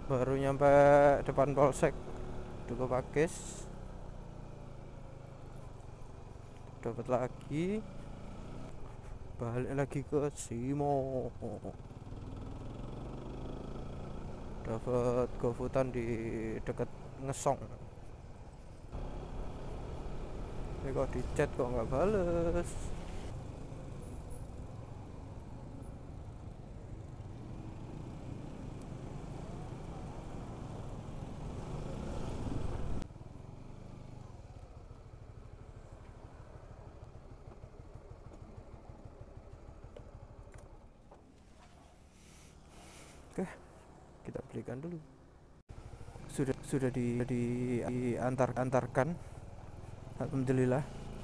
Baru nyampe depan polsek Duku Pakis, dapat lagi, balik lagi ke Simo, dapat GoFoodan di deket Ngesong. Ini kok di chat kok nggak bales. Oke, kita belikan dulu. Sudah diantarkan, alhamdulillah,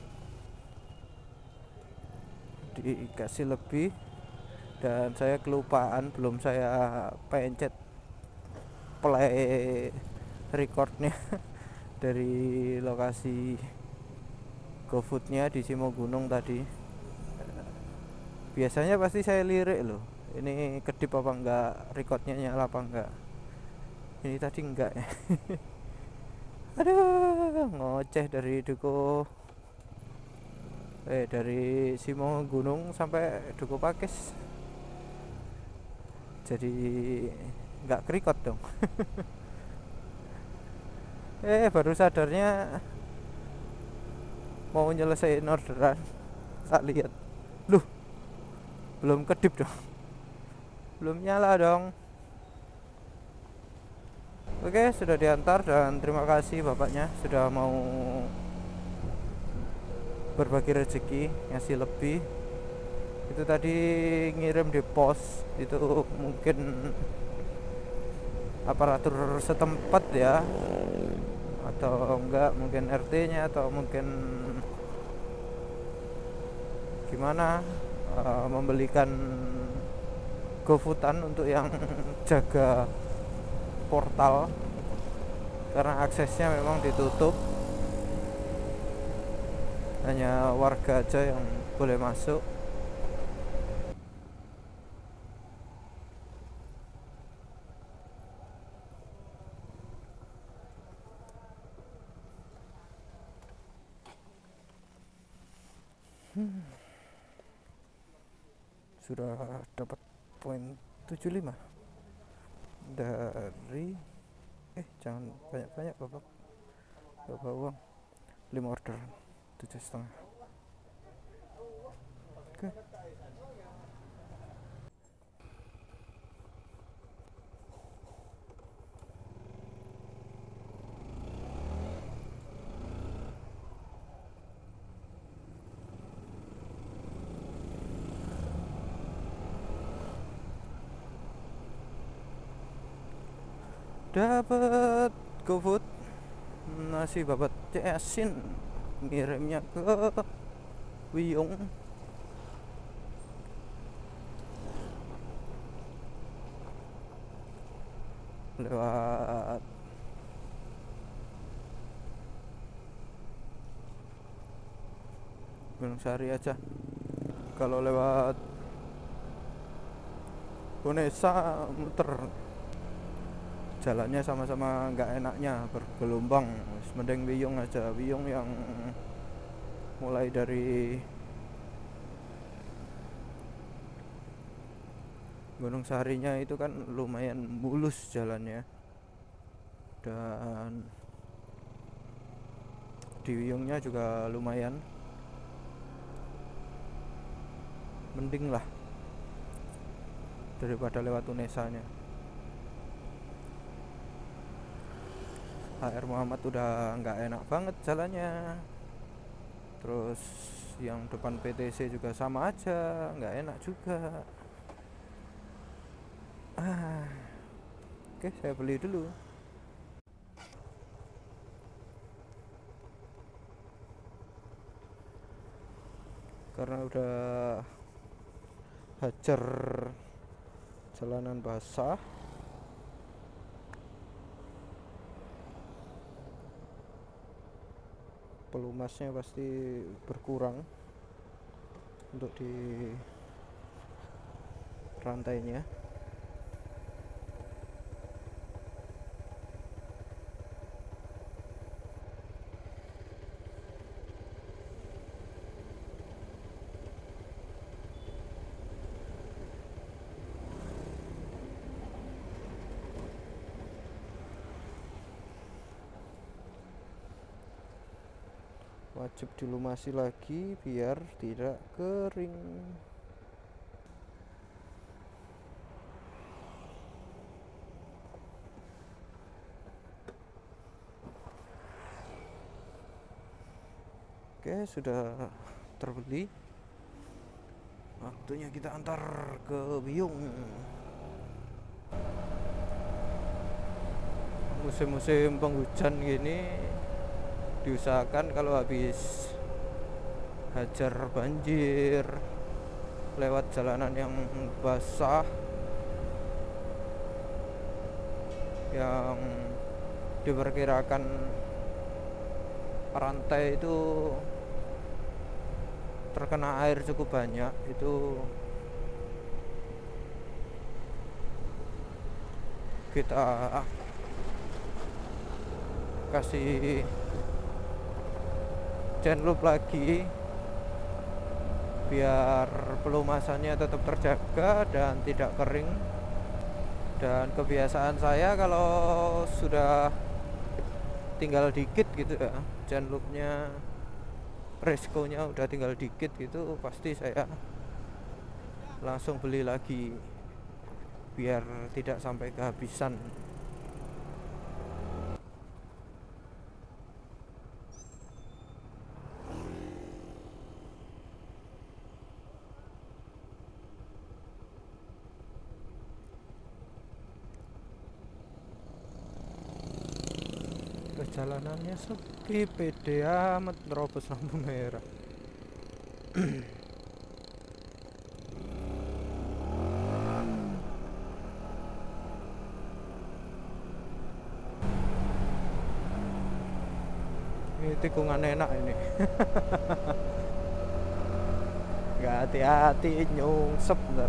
dikasih lebih. Dan saya kelupaan, belum saya pencet play recordnya dari lokasi GoFoodnya di Simo Gunung tadi. Biasanya pasti saya lirik loh, ini kedip apa enggak, recordnya nyala apa enggak. Ini tadi enggak ya. Aduh, ngoceh dari Simo Gunung sampai Duku Pakis, jadi nggak kerikot dong. Baru sadarnya mau nyelesain orderan, tak lihat, loh, belum kedip dong, belum nyala dong. Oke, sudah diantar dan terima kasih bapaknya sudah mau berbagi rezeki, ngasih lebih. Itu tadi ngirim di pos, itu mungkin aparatur setempat ya, atau enggak mungkin RT-nya, atau mungkin gimana, membelikan GoFoodan untuk yang jaga portal karena aksesnya memang ditutup, hanya warga aja yang boleh masuk. Sudah dapat poin 75 dari jangan banyak-banyak bapak uang, 5 order 7,5. Oke, dapat GoFood nasi babat Asin, ngirimnya ke Wiyung. Lewat Gunung Sari aja. Kalau lewat Unesa muter, jalannya sama-sama nggak enaknya, bergelombang. Mending Wiyung aja, Wiyung yang mulai dari Gunung Sarinya itu kan lumayan mulus jalannya, dan di Wiyungnya juga lumayan, mending lah daripada lewat Unesanya. HR Muhammad udah nggak enak banget jalannya, terus yang depan PTC juga sama aja, nggak enak juga. Oke, saya beli dulu. Karena udah hajar jalanan basah, pelumasnya pasti berkurang untuk di rantainya. wajib dilumasi lagi biar tidak kering. Oke, sudah terbeli. Waktunya kita antar ke Biung. Musim-musim penghujan gini diusahakan kalau habis hajar banjir lewat jalanan yang basah, yang diperkirakan rantai itu terkena air cukup banyak, itu kita kasih chain loop lagi biar pelumasannya tetap terjaga dan tidak kering. Dan kebiasaan saya kalau sudah tinggal dikit gitu ya, chain loopnya, resikonya udah tinggal dikit gitu, pasti saya langsung beli lagi biar tidak sampai kehabisan. Perjalanannya sepi, pede amat nerobos lampu merah. Ini tikungan enak ini. Nggak hati-hati nyungsep ntar.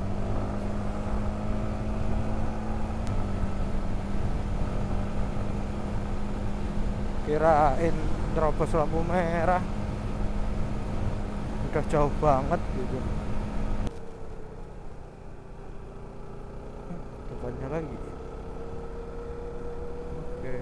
Kirain terobos lampu merah udah jauh banget gitu. Depannya lagi. Oke.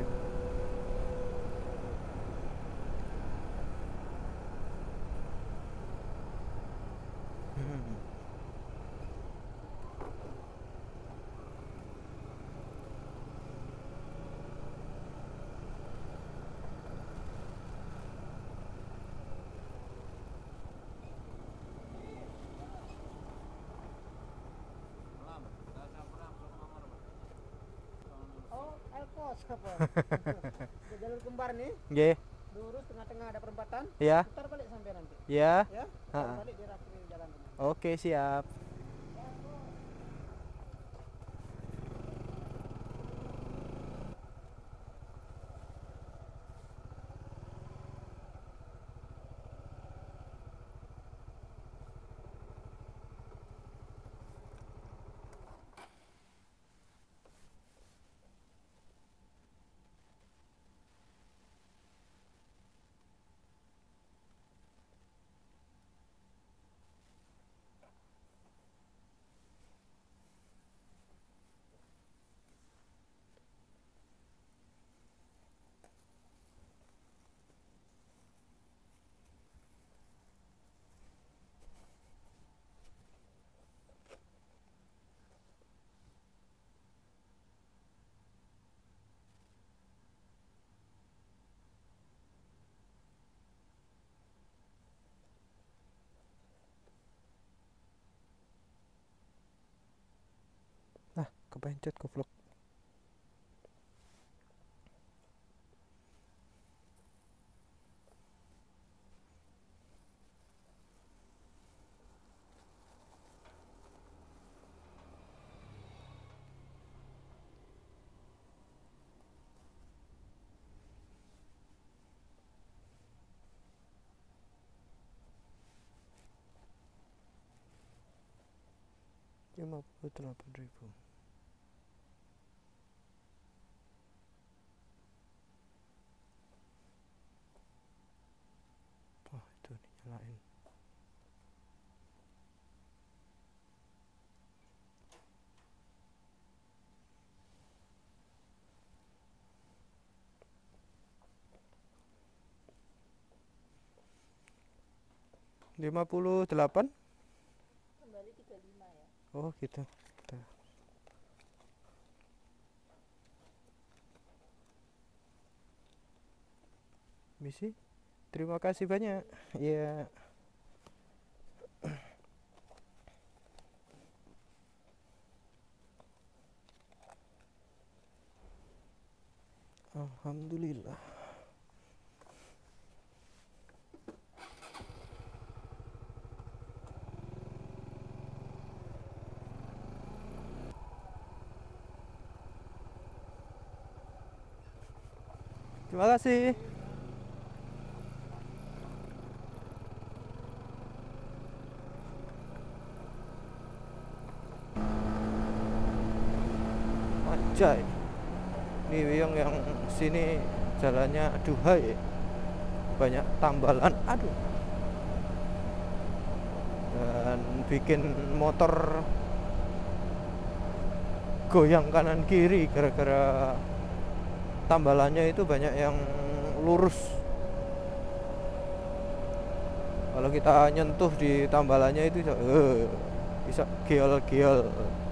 Elpos apa? Jalur kembar nih. Nggih. Lurus tengah-tengah ada perempatan. Ya. Putar balik sampai nanti. Ya. Ya. Putar balik di akhir jalan. Oke, siap. Nah, kepencet goblok. Rp58.000. Oh, itu dinyalain. 58. Kembali 35 ya. Oh gitu. Tuh. Misi. Terima kasih banyak. Ya. Alhamdulillah. Terima kasih. Anjay. Ini yang sini jalannya aduhai. Banyak tambalan. Aduh. Dan bikin motor goyang kanan kiri gara-gara tambalannya itu banyak yang lurus. Kalau kita nyentuh di tambalannya itu bisa geol-geol.